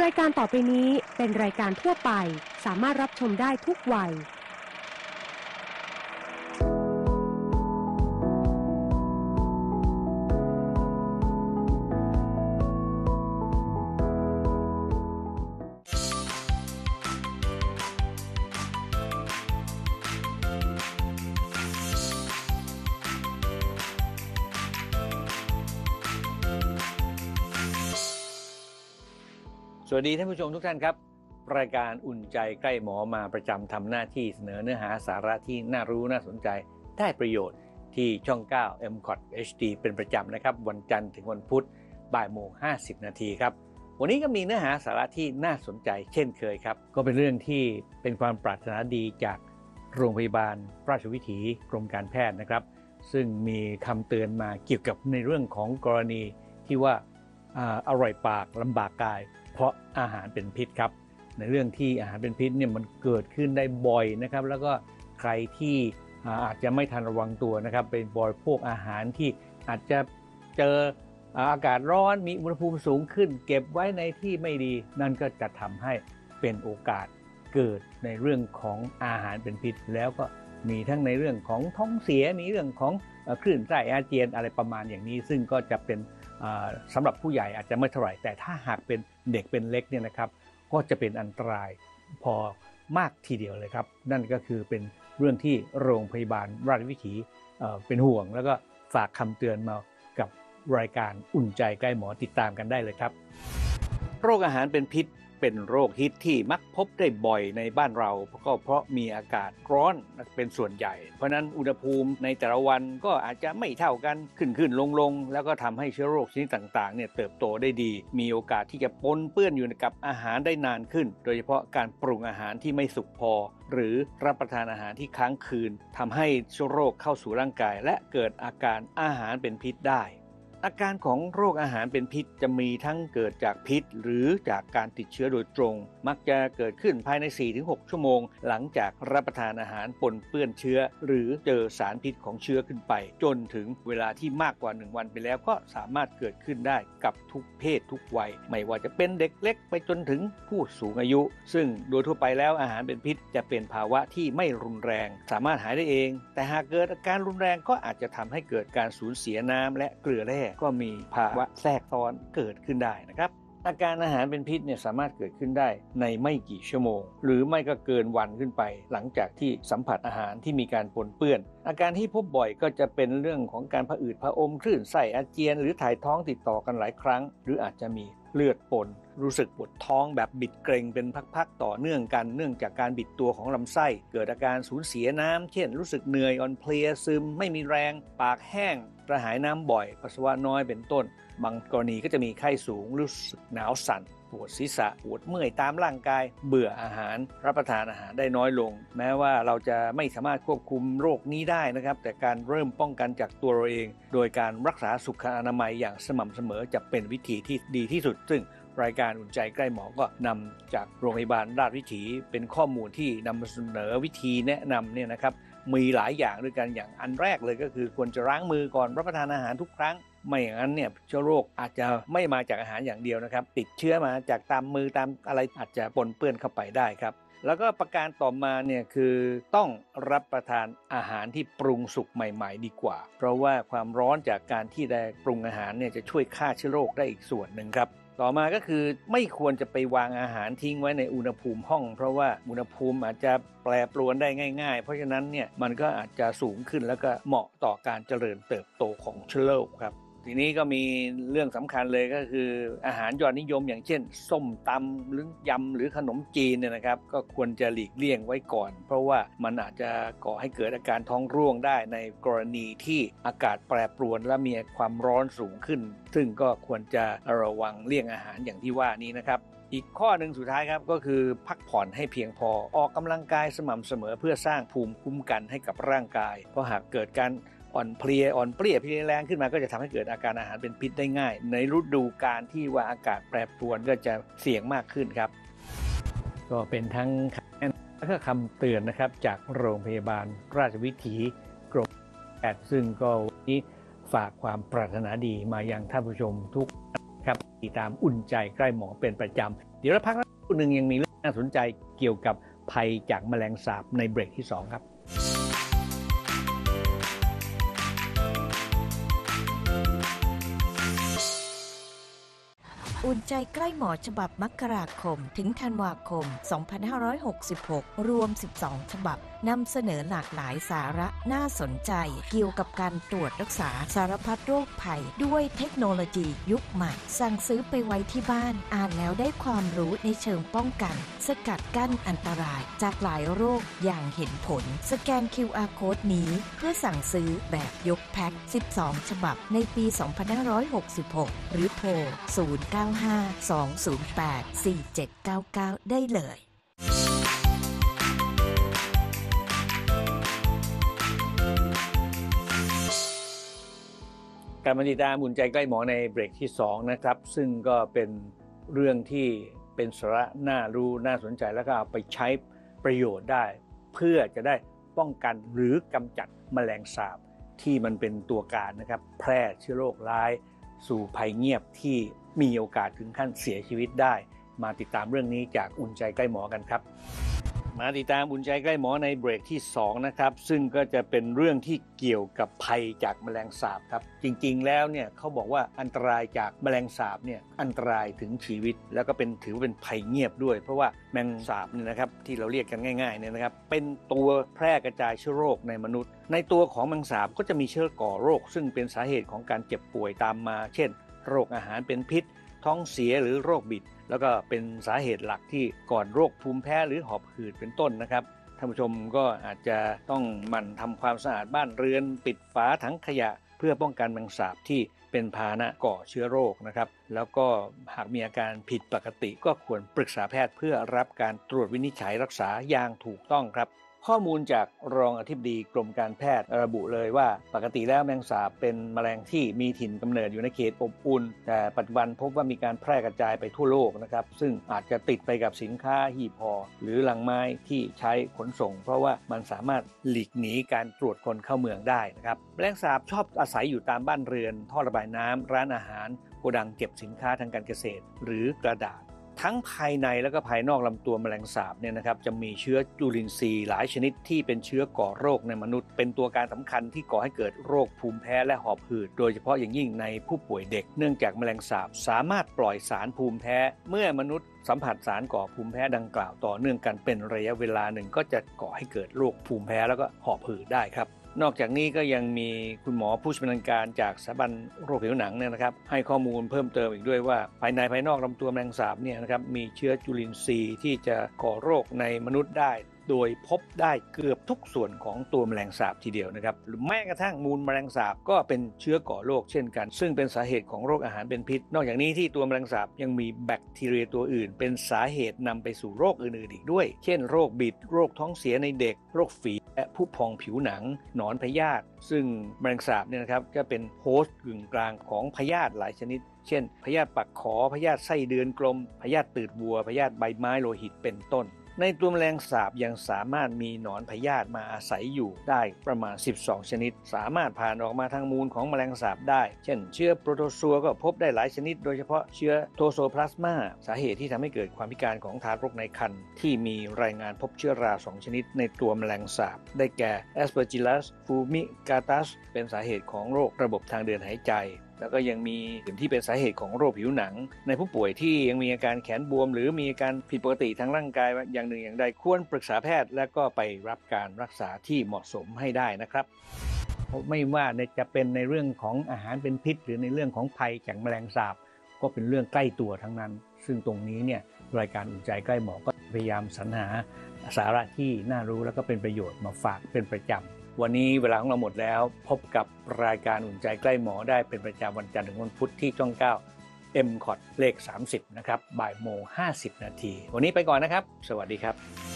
รายการต่อไปนี้เป็นรายการทั่วไปสามารถรับชมได้ทุกวัยสวัสดีท่านผู้ชมทุกท่านครับรายการอุ่นใจใกล้หมอมาประจำทำหน้าที่เสนอเนื้อหาสาระที่น่ารู้น่าสนใจได้ประโยชน์ที่ช่อง 9 MCOT HD เป็นประจำนะครับวันจันทร์ถึงวันพุธบ่ายโมง50 นาทีครับวันนี้ก็มีเนื้อหาสาระที่น่าสนใจเช่นเคยครับก็เป็นเรื่องที่เป็นความปรารถนาดีจากโรงพยาบาลราชวิถีกรมการแพทย์นะครับซึ่งมีคำเตือนมาเกี่ยวกับในเรื่องของกรณีที่ว่าอร่อยปากลำบากกายเพราะอาหารเป็นพิษครับในเรื่องที่อาหารเป็นพิษเนี่ยมันเกิดขึ้นได้บ่อยนะครับแล้วก็ใครที่อาจจะไม่ทันระวังตัวนะครับเป็นบริโภคอาหารที่อาจจะเจออากาศร้อนมีอุณหภูมิสูงขึ้นเก็บไว้ในที่ไม่ดีนั่นก็จะทำให้เป็นโอกาสเกิดในเรื่องของอาหารเป็นพิษแล้วก็มีทั้งในเรื่องของท้องเสียมีเรื่องของคลื่นไส้อาเจียนอะไรประมาณอย่างนี้ซึ่งก็จะเป็นสำหรับผู้ใหญ่อาจจะไม่เท่าไหร่แต่ถ้าหากเป็นเด็กเป็นเล็กเนี่ยนะครับก็จะเป็นอันตรายพอมากทีเดียวเลยครับนั่นก็คือเป็นเรื่องที่โรงพยาบาลราชวิถีเป็นห่วงแล้วก็ฝากคำเตือนมากับรายการอุ่นใจใกล้หมอติดตามกันได้เลยครับโรคอาหารเป็นพิษเป็นโรคฮิตที่มักพบได้บ่อยในบ้านเราก็เพราะมีอากาศร้อนเป็นส่วนใหญ่เพราะนั้นอุณหภูมิในแต่ละวันก็อาจจะไม่เท่ากันขึ้นลงแล้วก็ทำให้เชื้อโรคชนิดต่างๆเนี่ยเติบโตได้ดีมีโอกาสที่จะปนเปื้อนอยู่กับอาหารได้นานขึ้นโดยเฉพาะการปรุงอาหารที่ไม่สุกพอหรือรับประทานอาหารที่ค้างคืนทำให้เชื้อโรคเข้าสู่ร่างกายและเกิดอาการอาหารเป็นพิษได้อาการของโรคอาหารเป็นพิษจะมีทั้งเกิดจากพิษหรือจากการติดเชื้อโดยตรงมักจะเกิดขึ้นภายใน 4-6 ชั่วโมงหลังจากรับประทานอาหารปนเปื้อนเชื้อหรือเจอสารพิษของเชื้อขึ้นไปจนถึงเวลาที่มากกว่า1วันไปแล้วก็สามารถเกิดขึ้นได้กับทุกเพศทุกวัยไม่ว่าจะเป็นเด็กเล็กไปจนถึงผู้สูงอายุซึ่งโดยทั่วไปแล้วอาหารเป็นพิษจะเป็นภาวะที่ไม่รุนแรงสามารถหายได้เองแต่หากเกิดอาการรุนแรงก็อาจจะทำให้เกิดการสูญเสียน้ำและเกลือแร่ก็มีภาวะแทรกซ้อนเกิดขึ้นได้นะครับอาการอาหารเป็นพิษเนี่ยสามารถเกิดขึ้นได้ในไม่กี่ชั่วโมงหรือไม่ก็เกินวันขึ้นไปหลังจากที่สัมผัสอาหารที่มีการปนเปื้อนอาการที่พบบ่อยก็จะเป็นเรื่องของการผะอืดผะอมคลื่นไส้อาเจียนหรือถ่ายท้องติดต่อกันหลายครั้งหรืออาจจะมีเลือดปนรู้สึกปวดท้องแบบบิดเกร็งเป็นพักๆต่อเนื่องกันเนื่องจากการบิดตัวของลำไส้เกิดอาการสูญเสียน้ำเช่นรู้สึกเหนื่อยอ่อนเพลียซึมไม่มีแรงปากแห้งกระหายน้ำบ่อยปัสสาวะน้อยเป็นต้นบางกรณีก็จะมีไข้สูงรู้สึกหนาวสั่นปวดศีรษะปวดเมื่อยตามร่างกายเบื่ออาหารรับประทานอาหารได้น้อยลงแม้ว่าเราจะไม่สามารถควบคุมโรคนี้ได้นะครับแต่การเริ่มป้องกันจากตัวเราเองโดยการรักษาสุขอนามัยอย่างสม่ำเสมอจะเป็นวิธีที่ดีที่สุดซึ่งรายการอุ่นใจใกล้หมอก็นำจากโรงพยาบาลราชวิถีเป็นข้อมูลที่นำมาเสนอวิธีแนะนำเนี่ยนะครับมีหลายอย่างด้วยกันอย่างอันแรกเลยก็คือควรจะล้างมือก่อนรับประทานอาหารทุกครั้งไม่อย่างนั้นเนี่ยเชื้อโรคอาจจะไม่มาจากอาหารอย่างเดียวนะครับติดเชื้อมาจากตามมือตามอะไรอาจจะปนเปื้อนเข้าไปได้ครับแล้วก็ประการต่อมาเนี่ยคือต้องรับประทานอาหารที่ปรุงสุกใหม่ๆดีกว่าเพราะว่าความร้อนจากการที่ได้ปรุงอาหารเนี่ยจะช่วยฆ่าเชื้อโรคได้อีกส่วนหนึ่งครับต่อมาก็คือไม่ควรจะไปวางอาหารทิ้งไว้ในอุณหภูมิห้องเพราะว่าอุณหภูมิอาจจะแปรปรวนได้ง่ายๆเพราะฉะนั้นเนี่ยมันก็อาจจะสูงขึ้นแล้วก็เหมาะต่อการเจริญเติบโตของเชื้อโรคครับทีนี้ก็มีเรื่องสำคัญเลยก็คืออาหารยอดนิยมอย่างเช่นส้มตำหรือยำหรือขนมจีนเนี่ยนะครับก็ควรจะหลีกเลี่ยงไว้ก่อนเพราะว่ามันอาจจะก่อให้เกิดอาการท้องร่วงได้ในกรณีที่อากาศแปรปรวนและมีความร้อนสูงขึ้นซึ่งก็ควรจะระวังเลี่ยงอาหารอย่างที่ว่านี้นะครับอีกข้อหนึ่งสุดท้ายครับก็คือพักผ่อนให้เพียงพอออกกำลังกายสม่ำเสมอเพื่อสร้างภูมิคุ้มกันให้กับร่างกายเพราะหากเกิดการอ่อนเพลียเพลียแรงขึ้นมาก็จะทำให้เกิดอาการอาหารเป็นพิษได้ง่ายในฤดูกาลที่ว่าอากาศแปรปรวนก็จะเสี่ยงมากขึ้นครับก็เป็นทั้งและก็คำเตือนนะครับจากโรงพยาบาลราชวิถีกรมแพทย์ซึ่งก็วันนี้ฝากความปรารถนาดีมายังท่านผู้ชมทุกครับติดตามอุ่นใจใกล้หมอเป็นประจำเดี๋ยวเราพักสักครู่หนึ่งยังมีเรื่องน่าสนใจเกี่ยวกับภัยจากแมลงสาบในเบรกที่2ครับอุ่นใจใกล้หมอฉบับมกราคมถึงธันวาคม 2566 รวม 12 ฉบับนำเสนอหลากหลายสาระน่าสนใจเกี่ยวกับการตรวจรักษาสารพัดโรคภัยด้วยเทคโนโลยียุคใหม่สั่งซื้อไปไว้ที่บ้านอ่านแล้วได้ความรู้ในเชิงป้องกันสกัดกั้นอันตรายจากหลายโรคอย่างเห็นผลสแกน QR Code นี้เพื่อสั่งซื้อแบบยกแพ็ค 12 ฉบับในปี 2566 หรือโทร 0952084799 ได้เลยการมาติดตามอุ่นใจใกล้หมอในเบรกที่2นะครับซึ่งก็เป็นเรื่องที่เป็นสาระน่ารู้น่าสนใจแล้วก็เอาไปใช้ประโยชน์ได้เพื่อจะได้ป้องกันหรือกำจัดแมลงสาบที่มันเป็นตัวการนะครับแพร่เชื้อโรคร้ายสู่ภัยเงียบที่มีโอกาสถึงขั้นเสียชีวิตได้มาติดตามเรื่องนี้จากอุ่นใจใกล้หมอกันครับมาติดตามอุ่นใจใกล้หมอในเบรกที่2นะครับซึ่งก็จะเป็นเรื่องที่เกี่ยวกับภัยจากแมลงสาบครับจริงๆแล้วเนี่ยเขาบอกว่าอันตรายจากแมลงสาบเนี่ยอันตรายถึงชีวิตแล้วก็ถือว่าเป็นภัยเงียบด้วยเพราะว่าแมลงสาบเนี่ยนะครับที่เราเรียกกันง่ายๆเนี่ยนะครับเป็นตัวแพร่กระจายเชื้อโรคในมนุษย์ในตัวของแมลงสาบก็จะมีเชื้อก่อโรคซึ่งเป็นสาเหตุของการเจ็บป่วยตามมาเช่นโรคอาหารเป็นพิษท้องเสียหรือโรคบิดแล้วก็เป็นสาเหตุหลักที่ก่อนโรคภูมิแพ้หรือหอบหืดเป็นต้นนะครับท่านผู้ชมก็อาจจะต้องหมั่นทำความสะอาดบ้านเรือนปิดฝาถังขยะเพื่อป้องกันแมลงสาบที่เป็นพาหนะก่อเชื้อโรคนะครับแล้วก็หากมีอาการผิดปกติก็ควรปรึกษาแพทย์เพื่อรับการตรวจวินิจฉัยรักษาอย่างถูกต้องครับข้อมูลจากรองอธิบดีกรมการแพทย์ระบุเลยว่าปกติแล้วแมลงสาบเป็นแมลงที่มีถิ่นกำเนิดอยู่ในเขตอบอุ่นแต่ปัจจุบันพบว่ามีการแพร่กระจายไปทั่วโลกนะครับซึ่งอาจจะติดไปกับสินค้าหีบห่อหรือลังไม้ที่ใช้ขนส่งเพราะว่ามันสามารถหลีกหนีการตรวจคนเข้าเมืองได้นะครับแมลงสาบชอบอาศัยอยู่ตามบ้านเรือนท่อระบายน้ำร้านอาหารโกดังเก็บสินค้าทางการเกษตรหรือกระดาษทั้งภายในและก็ภายนอกลำตัวแมลงสาบเนี่ยนะครับจะมีเชื้อจุลินทรีย์หลายชนิดที่เป็นเชื้อก่อโรคในมนุษย์เป็นตัวการสำคัญที่ก่อให้เกิดโรคภูมิแพ้และหอบหืดโดยเฉพาะอย่างยิ่งในผู้ป่วยเด็กเนื่องจากแมลงสาบสามารถปล่อยสารภูมิแพ้เมื่อมนุษย์สัมผัสสารก่อภูมิแพ้ดังกล่าวต่อเนื่องกันเป็นระยะเวลาหนึ่งก็จะก่อให้เกิดโรคภูมิแพ้แล้วก็หอบหืดได้ครับนอกจากนี้ก็ยังมีคุณหมอผู้ชำนาญการจากสถาบันโรคผิวหนังเนี่ยนะครับให้ข้อมูลเพิ่มเติมอีกด้วยว่าภายในภายนอกลำตัวแมลงสาบเนี่ยนะครับมีเชื้อจุลินทรีย์ที่จะก่อโรคในมนุษย์ได้โดยพบได้เกือบทุกส่วนของตัวแมลงสาบทีเดียวนะครับหรือแม้กระทั่งมูลแมลงสาบก็เป็นเชื้อก่อโรคเช่นกันซึ่งเป็นสาเหตุของโรคอาหารเป็นพิษนอกจากนี้ที่ตัวแมลงสาบยังมีแบคทีเรียตัวอื่นเป็นสาเหตุนำไปสู่โรคอื่นๆอีกด้วยเช่นโรคบิดโรคท้องเสียในเด็กโรคฝีและผุพองผิวหนังหนอนพยาธิซึ่งแมลงสาบเนี่ยนะครับก็เป็นโฮสต์กึ่งกลางของพยาธิหลายชนิดเช่นพยาธิปักขอพยาธิไส้เดือนกลมพยาธิตืดวัวพยาธิใบไม้โลหิตเป็นต้นในตัวแมลงสาบยังสามารถมีหนอนพยาธิมาอาศัยอยู่ได้ประมาณ12ชนิดสามารถผ่านออกมาทางมูลของแมลงสาบได้เช่นเชื้อโปรโตซัวก็พบได้หลายชนิดโดยเฉพาะเชื้อโทโซพลาสมาสาเหตุที่ทำให้เกิดความพิการของทารกในครรภ์ที่มีรายงานพบเชื้อรา2ชนิดในตัวแมลงสาบได้แก่ Aspergillus fumigatus เป็นสาเหตุของโรคระบบทางเดินหายใจแล้วก็ยังมีอื่นที่เป็นสาเหตุของโรคผิวหนังในผู้ป่วยที่ยังมีอาการแขนบวมหรือมีอาการผิดปกติทางร่างกายอย่างหนึ่งอย่างใดควรปรึกษาแพทย์และก็ไปรับการรักษาที่เหมาะสมให้ได้นะครับไม่ว่าจะเป็นในเรื่องของอาหารเป็นพิษหรือในเรื่องของภัยจากแมลงสาบก็เป็นเรื่องใกล้ตัวทั้งนั้นซึ่งตรงนี้เนี่ยรายการอุ่นใจใกล้หมอก็พยายามสรรหาสาระที่น่ารู้แล้วก็เป็นประโยชน์มาฝากเป็นประจำวันนี้เวลาของเราหมดแล้วพบกับรายการอุ่นใจใกล้หมอได้เป็นประจำวันจันทร์ถึงวันพุธที่ช่อง9 MCOT เลข30นะครับบ่ายโมง50นาทีวันนี้ไปก่อนนะครับสวัสดีครับ